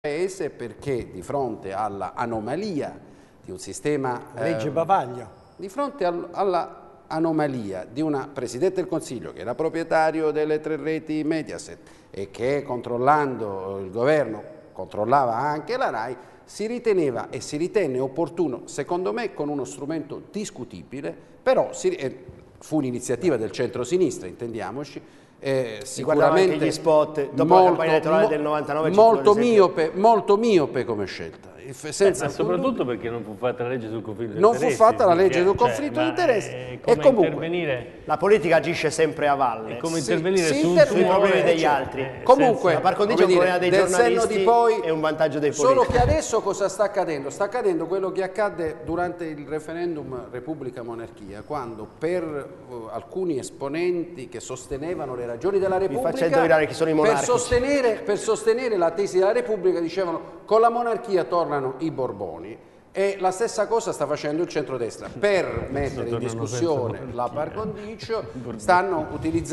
Paese, perché di fronte all'anomalia di un sistema... legge Bavaglio. Di fronte all'anomalia di una Presidente del Consiglio che era proprietario delle 3 reti Mediaset e che, controllando il governo, controllava anche la RAI, si riteneva e si ritenne opportuno, secondo me con uno strumento discutibile, però fu un'iniziativa del centro-sinistra, intendiamoci, sicuramente anche gli spot dopo la campagna elettorale del 99, molto miope come scelta. Ma soprattutto perché non fu fatta la legge sul conflitto di interessi. Non fu fatta la legge sul conflitto di interessi. E comunque la politica agisce sempre a valle. E come intervenire sui problemi degli altri. Comunque, la par condicio è un problema dei giornalisti e un vantaggio dei politici. Solo che adesso cosa sta accadendo? Sta accadendo quello che accadde durante il referendum Repubblica-Monarchia, quando per alcuni esponenti che sostenevano le ragioni della Repubblica, chi sono i monarchici. per sostenere la tesi della Repubblica, dicevano con la monarchia tornano i Borboni. E la stessa cosa sta facendo il centrodestra. Per mettere in discussione la par condicio stanno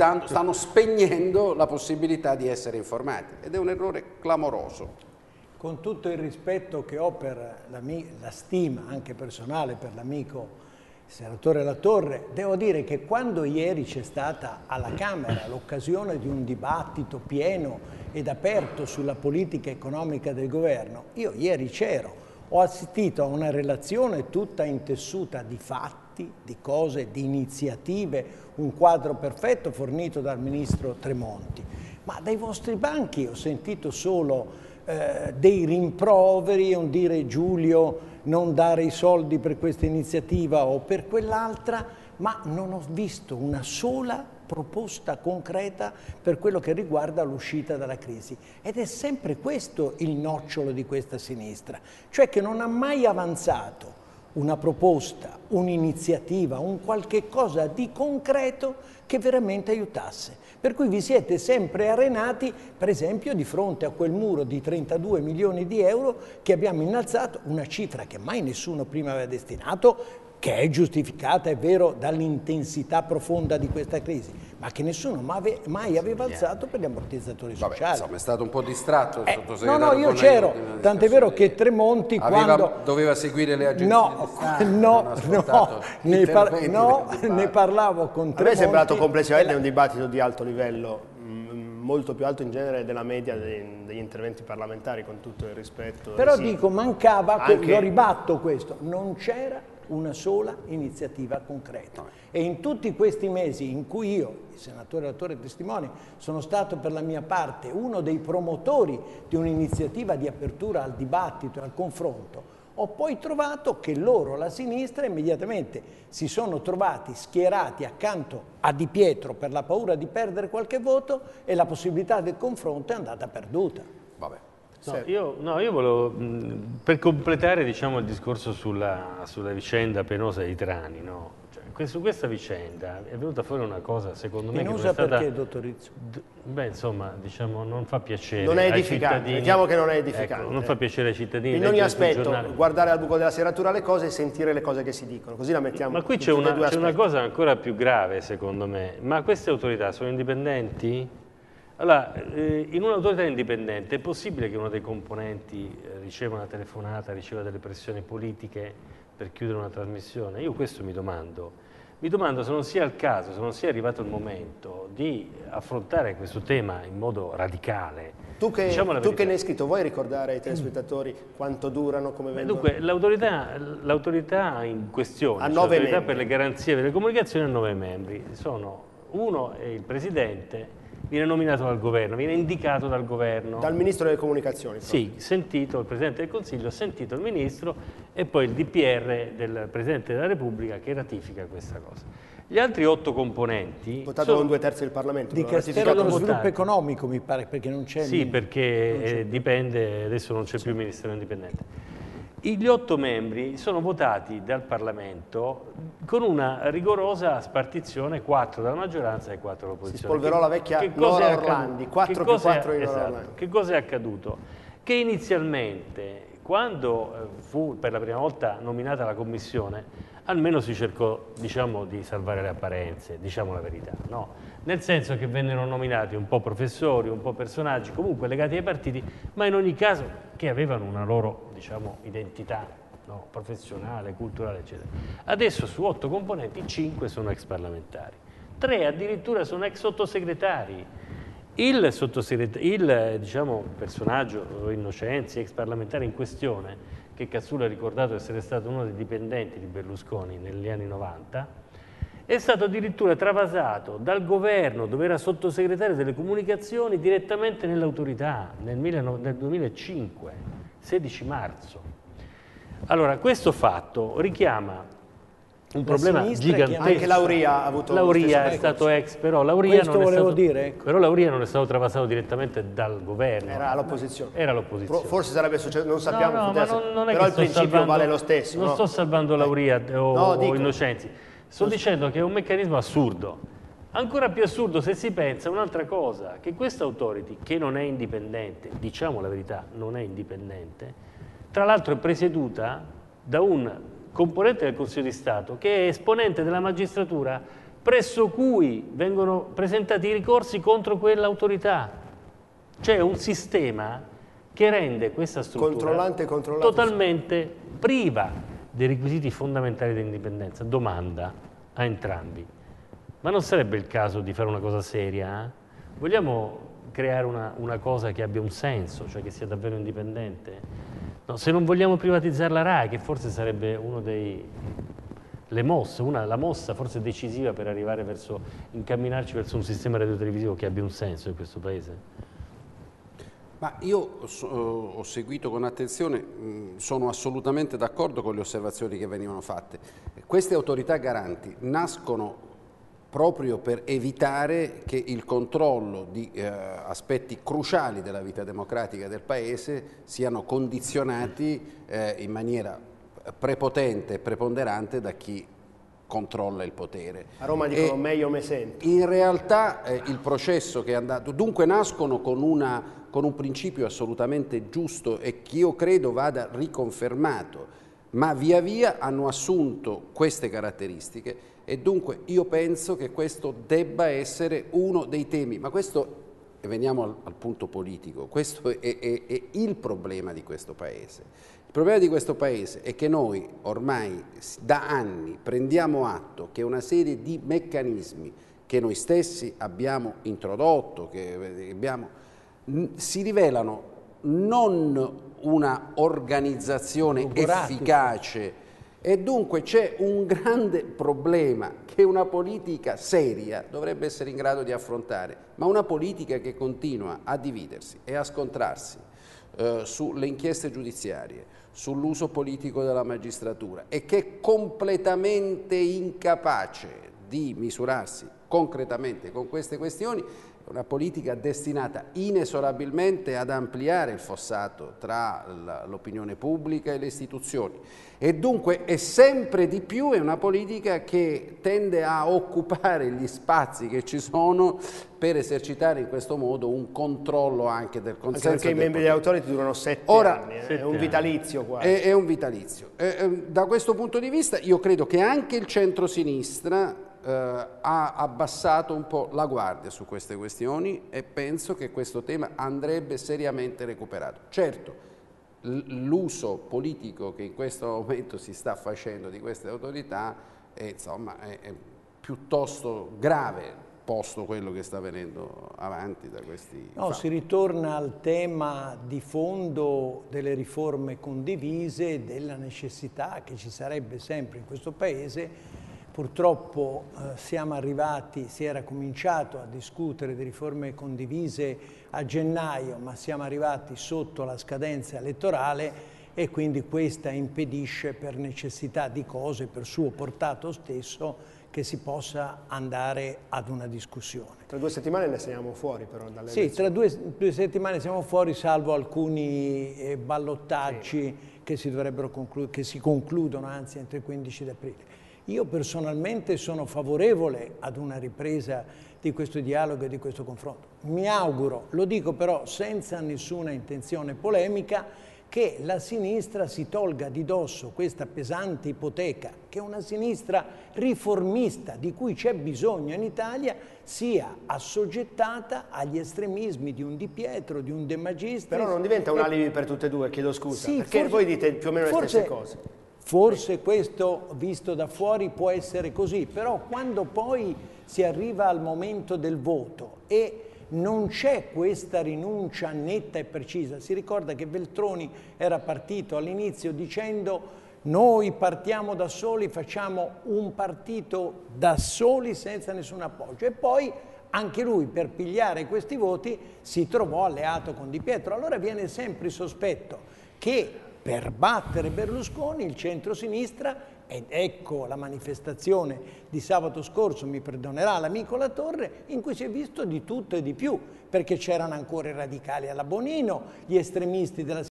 spegnendo la possibilità di essere informati, ed è un errore clamoroso. Con tutto il rispetto che ho per la stima anche personale per l'amico senatore Latorre, devo dire che quando ieri c'è stata alla Camera l'occasione di un dibattito pieno ed aperto sulla politica economica del governo, io ieri c'ero. Ho assistito a una relazione tutta intessuta di fatti, di cose, di iniziative, un quadro perfetto fornito dal ministro Tremonti. Ma dai vostri banchi ho sentito solo dei rimproveri, un dire Giulio non dare i soldi per questa iniziativa o per quell'altra, ma non ho visto una sola proposta concreta per quello che riguarda l'uscita dalla crisi. Ed è sempre questo il nocciolo di questa sinistra, cioè che non ha mai avanzato una proposta, un'iniziativa, un qualche cosa di concreto che veramente aiutasse. Per cui vi siete sempre arenati, per esempio, di fronte a quel muro di 32 milioni di euro che abbiamo innalzato, una cifra che mai nessuno prima aveva destinato, che è giustificata, è vero, dall'intensità profonda di questa crisi, ma che nessuno mai aveva alzato per gli ammortizzatori sociali. Vabbè, insomma, è stato un po' distratto il sottosegretario. No, io c'ero, tant'è vero che Tremonti doveva seguire le agenzie ne parlavo con Tremonti. A me è sembrato complessivamente un dibattito di alto livello, molto più alto in genere della media degli interventi parlamentari, con tutto il rispetto. Però dico, mancava, lo ribatto questo, non c'era una sola iniziativa concreta. E in tutti questi mesi in cui io, il senatore Latorre testimone, sono stato per la mia parte uno dei promotori di un'iniziativa di apertura al dibattito e al confronto, ho poi trovato che loro, la sinistra, immediatamente si sono trovati schierati accanto a Di Pietro per la paura di perdere qualche voto, e la possibilità del confronto è andata perduta. Vabbè. Io volevo, per completare, diciamo, il discorso sulla vicenda penosa di Trani, no? Cioè, su questa vicenda è venuta fuori una cosa, secondo me, penosa, che non è stata... perché, dottor Rizzo? Beh, insomma, diciamo, non fa piacere. Non è edificante, diciamo che non è edificante. Ecco, non fa piacere ai cittadini. In ogni aspetto, guardare al buco della serratura le cose e sentire le cose che si dicono, così la mettiamo. Ma qui c'è una cosa ancora più grave, secondo me. Ma queste autorità sono indipendenti? Allora, in un'autorità indipendente è possibile che uno dei componenti riceva una telefonata, riceva delle pressioni politiche per chiudere una trasmissione? Io questo mi domando. Mi domando se non sia il caso, se non sia arrivato il momento di affrontare questo tema in modo radicale. Tu che ne hai scritto, vuoi ricordare ai telespettatori quanto durano, come vengono? Dunque, l'autorità in questione, l'autorità per le garanzie delle comunicazioni, ha 9 membri. Uno è il presidente, viene nominato dal governo, viene indicato dal governo. Dal ministro delle comunicazioni? Sì, sentito il Presidente del Consiglio, sentito il ministro e poi il DPR del Presidente della Repubblica che ratifica questa cosa. Gli altri 8 componenti... Votato con 2/3 del Parlamento. Di Castello dello Sviluppo Economico, mi pare, perché non c'è... Sì, perché dipende, adesso non c'è più il Ministero indipendente. Gli 8 membri sono votati dal Parlamento con una rigorosa spartizione, 4 dalla maggioranza e 4 dall'opposizione. Si spolverò la vecchia Nora Orlandi, 4+4 in Nora Orlandi. Che cosa è accaduto? Che inizialmente, quando fu per la prima volta nominata la Commissione, almeno si cercò, diciamo, di salvare le apparenze, diciamo la verità, no? nel senso che vennero nominati un po' professori, un po' personaggi, comunque legati ai partiti, ma in ogni caso che avevano una loro, diciamo, identità, no, professionale, culturale, eccetera. Adesso su 8 componenti 5 sono ex parlamentari, 3 addirittura sono ex sottosegretari. Il diciamo, personaggio Innocenzi, ex parlamentare in questione, che Cazzulla ha ricordato essere stato uno dei dipendenti di Berlusconi negli anni 90, è stato addirittura travasato dal governo, dove era sottosegretario delle comunicazioni, direttamente nell'autorità nel 2005, 16 marzo. Allora, questo fatto richiama un problema gigantesco. Anche Lauria ha avuto Lauria è stato ex, però Lauria Questo volevo dire, ecco. Però Lauria non è stato travasato direttamente dal governo. Era all'opposizione. Era l'opposizione. Forse sarebbe successo, non sappiamo. No, ma non è però che il principio vale lo stesso. Non sto salvando Lauria o Innocenzi. Sto dicendo che è un meccanismo assurdo. Ancora più assurdo se si pensa a un'altra cosa, che questa authority, che non è indipendente, diciamo la verità, non è indipendente, tra l'altro è presieduta da un componente del Consiglio di Stato che è esponente della magistratura presso cui vengono presentati i ricorsi contro quell'autorità. C'è un sistema che rende questa struttura totalmente priva dei requisiti fondamentali dell'indipendenza. Domanda a entrambi: ma non sarebbe il caso di fare una cosa seria? Vogliamo creare una cosa che abbia un senso, cioè che sia davvero indipendente? No, se non vogliamo privatizzare la RAI, che forse sarebbe uno dei la mossa forse decisiva per arrivare verso, incamminarci verso un sistema radiotelevisivo che abbia un senso in questo Paese? Ma io ho seguito con attenzione, sono assolutamente d'accordo con le osservazioni che venivano fatte. Queste autorità garanti nascono proprio per evitare che il controllo di aspetti cruciali della vita democratica del Paese siano condizionati in maniera prepotente e preponderante da chi controlla il potere. A Roma dicono meglio me sento. In realtà il processo che è andato, dunque nascono con un principio assolutamente giusto e che io credo vada riconfermato, ma via via hanno assunto queste caratteristiche e dunque io penso che questo debba essere uno dei temi, ma questo, e veniamo al punto politico, questo è il problema di questo Paese. Il problema di questo Paese è che noi ormai da anni prendiamo atto che una serie di meccanismi che noi stessi abbiamo introdotto, si rivelano non una organizzazione efficace e dunque c'è un grande problema che una politica seria dovrebbe essere in grado di affrontare, ma una politica che continua a dividersi e a scontrarsi sulle inchieste giudiziarie, sull'uso politico della magistratura e che è completamente incapace di misurarsi concretamente con queste questioni, una politica destinata inesorabilmente ad ampliare il fossato tra l'opinione pubblica e le istituzioni e dunque è sempre di più è una politica che tende a occupare gli spazi che ci sono per esercitare in questo modo un controllo anche del consenso. Anche perché i membri dell'autority durano 7 anni, è un vitalizio quasi. È un vitalizio. Da questo punto di vista io credo che anche il centro-sinistra ha abbassato un po' la guardia su queste questioni e penso che questo tema andrebbe seriamente recuperato. Certo, l'uso politico che in questo momento si sta facendo di queste autorità è piuttosto grave, posto quello che sta venendo avanti da questi fatti. Si ritorna al tema di fondo delle riforme condivise, della necessità che ci sarebbe sempre in questo Paese. Purtroppo si era cominciato a discutere di riforme condivise a gennaio, ma siamo arrivati sotto la scadenza elettorale e quindi questa impedisce per necessità di cose, per suo portato stesso, che si possa andare ad una discussione. Tra 2 settimane ne siamo fuori però dalle elezioni. Tra due settimane siamo fuori, salvo alcuni ballottaggi che si concludono anzi entro il 15 aprile. Io personalmente sono favorevole ad una ripresa di questo dialogo e di questo confronto. Mi auguro, lo dico però senza nessuna intenzione polemica, che la sinistra si tolga di dosso questa pesante ipoteca, che una sinistra riformista di cui c'è bisogno in Italia sia assoggettata agli estremismi di un Di Pietro, di un De Magistris. Però non diventa un alibi per tutte e due, chiedo scusa, Sì, perché voi dite più o meno le stesse cose. Forse questo, visto da fuori, può essere così, però quando poi si arriva al momento del voto e non c'è questa rinuncia netta e precisa. Si ricorda che Veltroni era partito all'inizio dicendo: noi partiamo da soli, facciamo un partito da soli senza nessun appoggio, e poi anche lui, per pigliare questi voti, si trovò alleato con Di Pietro. Allora viene sempre il sospetto che per battere Berlusconi il centrosinistra, ed ecco la manifestazione di sabato scorso, mi perdonerà l'amico Latorre, in cui si è visto di tutto e di più, perché c'erano ancora i radicali alla Bonino, gli estremisti della